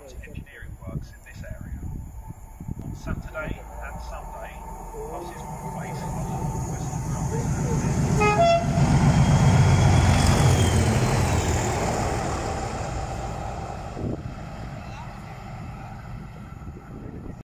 start engineering works in this area. On Saturday and Sunday, buses will face